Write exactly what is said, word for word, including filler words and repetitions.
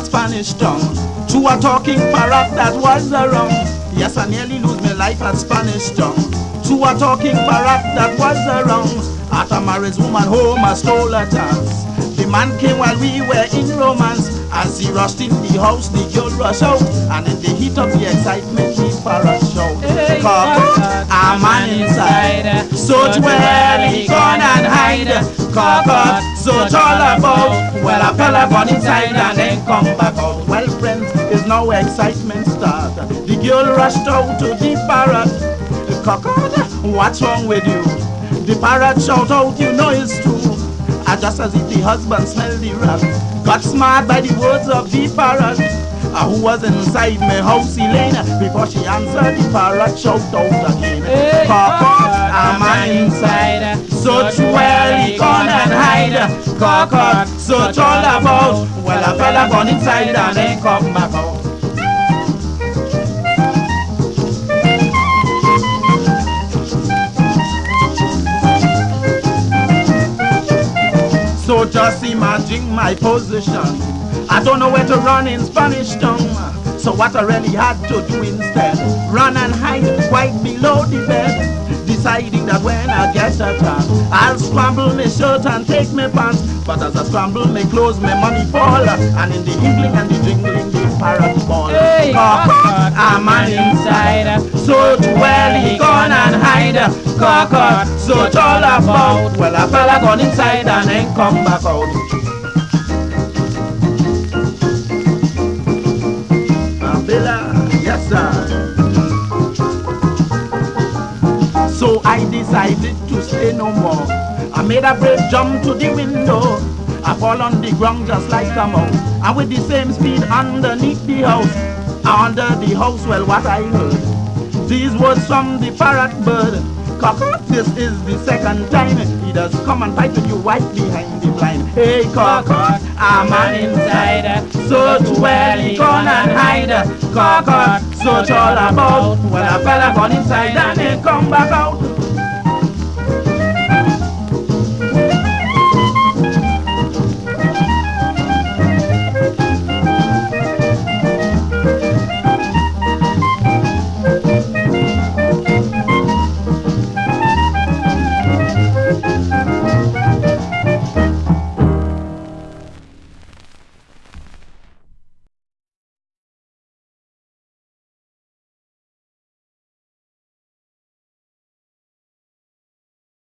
at Spanish Town. To a talking parrot that was around. Yes, I nearly lose my life at Spanish Town. To a talking parrot that was around. At a married woman home, I stole a dance. The man came while we were in romance. As he rushed in the house, the girl rushed out. And in the heat of the excitement, the parrot shouted, hey, cock, a man inside. So well he gone and hide. Cock, so all about. Well, a fella gone inside and then come back out. Well, friends, is now excitement start. The girl rushed out to the parrot. Cock, what's wrong with you? The parrot shout out, you know it's true. Just as if the husband smelled the rat. Got smart by the words of the parrot. Uh, who was inside my house, Elaine? Before she answered, the parrot shout out again. Hey, cock, a man inside. So well he gone and hide. Cock, so all about. Well, a fella gone inside and then come back out. So just imagine my position. I don't know where to run in Spanish Town. So what I really had to do instead, run and hide quite below the bed. Deciding that when I get a chance, I'll scramble my shirt and take my pants. But as I scramble my clothes, my money fall. And in the hingling and the jingling, the parrot ball. Hey, cock, a man inside. So well he gone and hide. Cock, so it's all about. Well, a fella gone inside and then come back out. Villa, yes sir. So I decided to stay no more. I made a brave jump to the window. I fall on the ground just like a mouse. And with the same speed underneath the house. Under the house, well, what I heard, these words from the parrot bird. Cock, this is the second time he does come and fight with you right behind the blind. Hey cock, a man inside. So well he gone and hide. Cock, so it's all about. Well, a fella gone inside and then come back out.